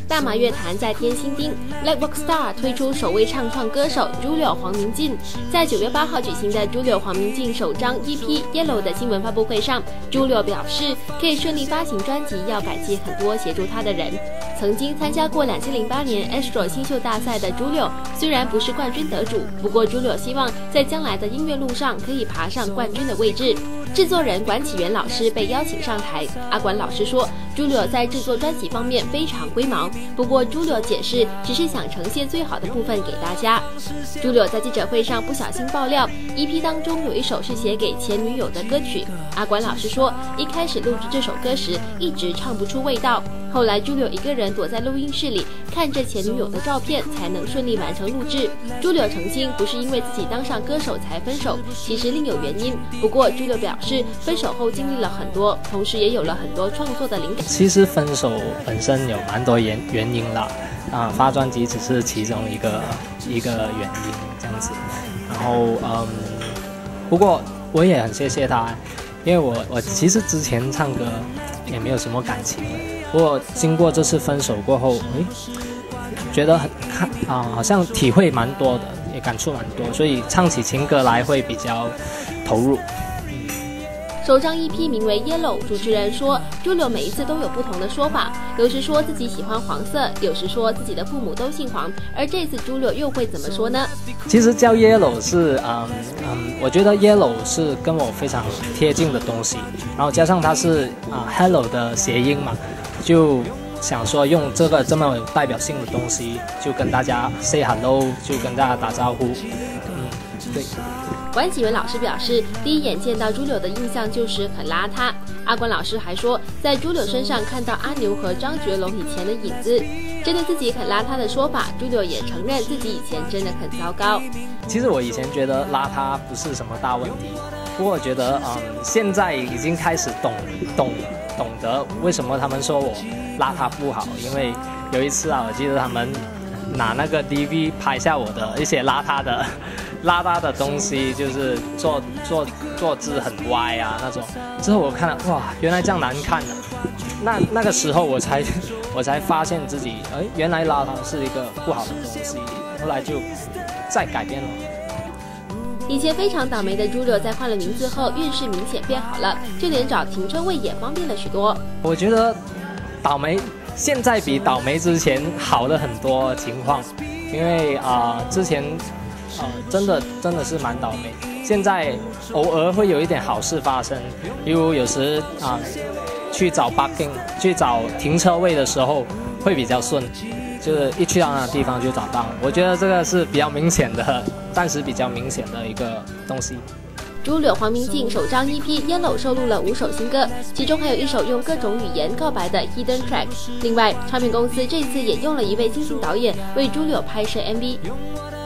大马乐坛再添新丁 ，Black Rock Star 推出首位唱创歌手 Julio 黄明进。在9月8号举行的 Julio 黄明进首张 EP Yellow 的新闻发布会上 ，Julio 表示，可以顺利发行专辑，要感谢很多协助他的人。曾经参加过2008年 Astro 新秀大赛的 Julio， 虽然不是冠军得主，不过 Julio 希望在将来的音乐路上可以爬上冠军的位置。制作人管启源老师被邀请上台，阿管老师说 ，Julio 在制作专辑方面非常龟毛，不过 Julio 解释只是想呈现最好的部分给大家。Julio 在记者会上不小心爆料 ，EP 当中有一首是写给前女友的歌曲。阿管老师说，一开始录制这首歌时一直唱不出味道，后来 Julio 一个人躲在录音室里看着前女友的照片，才能顺利完成录制。Julio 澄清不是因为自己当上歌手才分手，其实另有原因。不过 Julio 表示，分手后经历了很多，同时也有了很多创作的灵感。 其实分手本身有蛮多原因啦，发专辑只是其中一个原因这样子。然后不过我也很谢谢他，因为我其实之前唱歌也没有什么感情的，不过经过这次分手过后，觉得好像体会蛮多的，也感触蛮多，所以唱起情歌来会比较投入。 首张 EP 名为 Yellow， 主持人说 Julio 每一次都有不同的说法，有时说自己喜欢黄色，有时说自己的父母都姓黄，而这次 Julio 又会怎么说呢？ 其实叫 Yellow 是我觉得 Yellow 是跟我非常贴近的东西，然后加上它是Hello 的谐音嘛，就想说用这个这么有代表性的东西，就跟大家 say hello， 就跟大家打招呼。对。 管启源老师表示，第一眼见到 Julio 的印象就是很邋遢。阿管老师还说，在 Julio 身上看到阿牛和张觉龙以前的影子。针对自己很邋遢的说法 ，Julio 也承认自己以前真的很糟糕。 其实我以前觉得邋遢不是什么大问题，不过我觉得现在已经开始懂得为什么他们说我邋遢不好，因为有一次我记得他们拿那个 DV 拍下我的一些邋遢的东西，就是坐姿很歪那种。之后我看了，哇，原来这样难看的。那个时候我才发现自己，原来邋遢是一个不好的东西。后来就再改变了。 以前非常倒霉的 Julio 在换了名字后，运势明显变好了，就连找停车位也方便了许多。 我觉得倒霉现在比倒霉之前好了很多情况，因为之前真的是蛮倒霉，现在偶尔会有一点好事发生，例如有时去找 parking 去找停车位的时候会比较顺，就是一去到那个地方就找到。我觉得这个是比较明显的，暂时比较明显的一个东西。 Julio 黄明进首张 EP Yellow 收录了5首新歌，其中还有一首用各种语言告白的 Hidden Track。另外，唱片公司这次也用了一位新晋导演为 Julio 拍摄 MV。